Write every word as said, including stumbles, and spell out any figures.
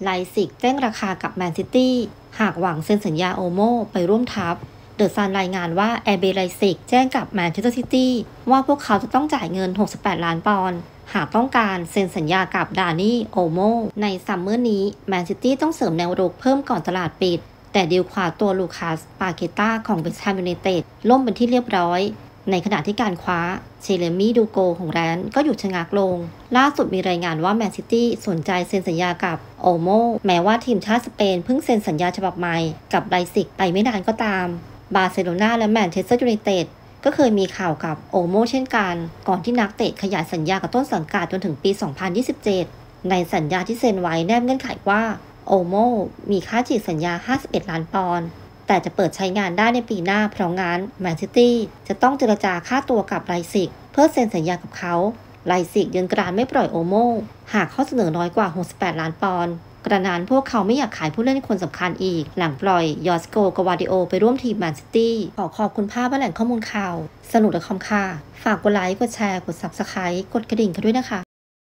ไลซิกแจ้งราคากับแมนซิตี้หากหวังเซ็นสัญญาโอโมไปร่วมทัพเดอะซันรายงานว่าแอร์เบไลซิกแจ้งกับแมนเชสเตอร์ซิตี้ว่าพวกเขาจะต้องจ่ายเงินหกสิบแปดล้านปอนด์หากต้องการเซ็นสัญญากับดานี่โอโมในซัมเมอร์นี้แมนซิตี้ต้องเสริมแนวรุกเพิ่มก่อนตลาดปิดแต่ดีลคว้าตัวลูคัสปาเกต้าของเวสต์แฮมยูไนเต็ดล่มเป็นที่เรียบร้อยในขณะที่การคว้าเชเลมี่ดูโกของแรนก็หยุดชะงักลงล่าสุดมีรายงานว่าแมนซิตี้สนใจเซ็นสัญญากับโอโมแม้ว่าทีมชาติสเปนเพิ่งเซ็นสัญญาฉบับใหม่กับไลซิกไปไม่นานก็ตามบาร์เซโลนาและแมนเชสเตอร์ยูไนเต็ดก็เคยมีข่าวกับโอโมเช่นกันก่อนที่นักเตะขยายสัญญากับต้นสังกัดจนถึงปี สองพันยี่สิบเจ็ด ในสัญญาที่เซ็นไว้แนบเงื่อนไขว่าโอโมมีค่าฉีกสัญญาห้าสิบเอ็ดล้านปอนด์แต่จะเปิดใช้งานได้ในปีหน้าเพราะงั้นแมนซิตี้จะต้องเจรจาค่าตัวกับไลซิกเพื่อเซ็นสัญญากับเขาไลซิกยืนกรานไม่ปล่อยโอโมหากข้อเสนอน้อยกว่าหกสิบแปดล้านปอนด์กระนั้นพวกเขาไม่อยากขายผู้เล่นคนสำคัญอีกหลังปล่อยยอสโกกวาดิโอไปร่วมทีมแมนซิตี้ขอขอบคุณภาพและแหล่งข้อมูลข่าวสนุกและคอมค่ะฝากกดไลค์กดแชร์กด ซับสไครบ์ กดกระดิ่งกันด้วยนะคะ